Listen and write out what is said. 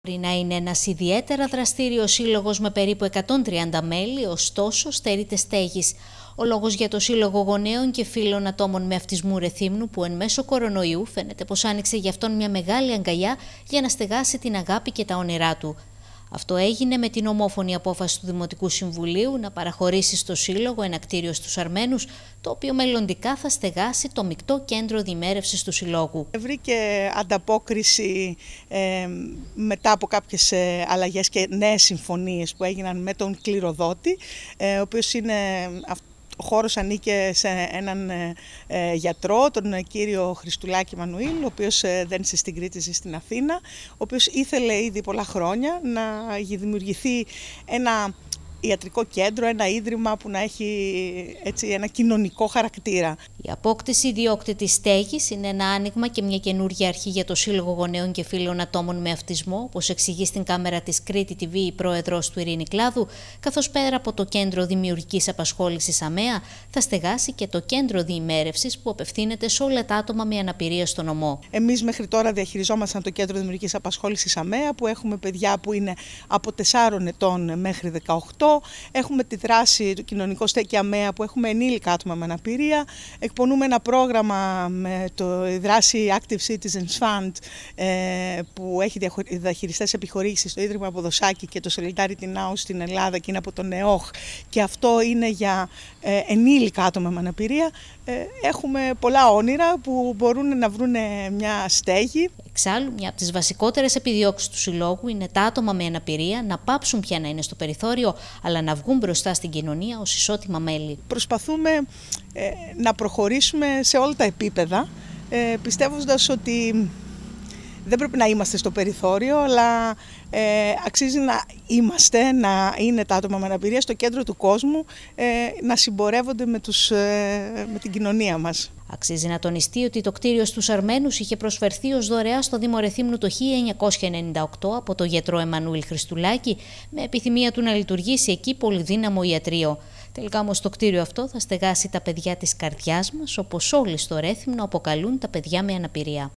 Μπορεί να είναι ένας ιδιαίτερα δραστήριος σύλλογος με περίπου 130 μέλη, ωστόσο στερείται στέγης. Ο λόγος για το Σύλλογο Γονέων και Φίλων Ατόμων με Αυτισμού Ρεθύμνου, που εν μέσω κορονοϊού φαίνεται πως άνοιξε για αυτόν μια μεγάλη αγκαλιά για να στεγάσει την αγάπη και τα όνειρά του. Αυτό έγινε με την ομόφωνη απόφαση του Δημοτικού Συμβουλίου να παραχωρήσει στο Σύλλογο ένα κτίριο στους Αρμένους, το οποίο μελλοντικά θα στεγάσει το μεικτό κέντρο διημέρευσης του Συλλόγου. Βρήκε ανταπόκριση μετά από κάποιες αλλαγές και νέες συμφωνίες που έγιναν με τον κληροδότη, ο οποίος είναι... Ο χώρος ανήκε σε έναν γιατρό, τον κύριο Χριστουλάκη Μανουήλ, ο οποίος δεν ζει στην Κρήτη, ζει στην Αθήνα, ο οποίος ήθελε ήδη πολλά χρόνια να δημιουργηθεί ένα ιατρικό κέντρο, ένα ίδρυμα που να έχει έτσι, ένα κοινωνικό χαρακτήρα. Η απόκτηση ιδιόκτητης στέγης είναι ένα άνοιγμα και μια καινούργια αρχή για το Σύλλογο Γονέων και Φίλων Ατόμων με Αυτισμό, όπως εξηγεί στην κάμερα της Κρήτη TV η πρόεδρος του Ειρήνη Κλάδου, καθώς πέρα από το Κέντρο Δημιουργικής Απασχόλησης ΑΜΕΑ, θα στεγάσει και το Κέντρο Διημέρευσης που απευθύνεται σε όλα τα άτομα με αναπηρία στο νομό. Εμείς μέχρι τώρα διαχειριζόμασταν το Κέντρο Δημιουργικής Απασχόλησης ΑΜΕΑ, που έχουμε παιδιά που είναι από 4 ετών μέχρι 18. Έχουμε τη δράση του κοινωνικού στέκει ΑΜΕΑ που έχουμε ενήλικα άτομα με αναπηρία. Εκπονούμε ένα πρόγραμμα με τη δράση Active Citizens Fund που έχει διαχειριστές επιχορήγησης στο Ίδρυμα Ποδοσάκη και το Solidarity Now στην Ελλάδα και είναι από τον ΕΟΧ, και αυτό είναι για ενήλικα άτομα με αναπηρία. Έχουμε πολλά όνειρα που μπορούν να βρουν μια στέγη. Εξάλλου, μια από τις βασικότερες επιδιώξεις του Συλλόγου είναι τα άτομα με αναπηρία να πάψουν πια να είναι στο περιθώριο, αλλά να βγουν μπροστά στην κοινωνία ως ισότιμα μέλη. Προσπαθούμε να προχωρήσουμε σε όλα τα επίπεδα, πιστεύοντας ότι δεν πρέπει να είμαστε στο περιθώριο, αλλά αξίζει να είμαστε, να είναι τα άτομα με αναπηρία στο κέντρο του κόσμου, να συμπορεύονται με την κοινωνία μας. Αξίζει να τονιστεί ότι το κτίριο στους Αρμένους είχε προσφερθεί ως δωρεά στο Δήμο Ρεθύμνου το 1998 από τον γιατρό Εμμανουήλ Χριστουλάκη, με επιθυμία του να λειτουργήσει εκεί πολυδύναμο ιατρείο. Τελικά όμως το κτίριο αυτό θα στεγάσει τα παιδιά της καρδιάς μας, όπως όλοι στο Ρέθυμνο αποκαλούν τα παιδιά με αναπηρία.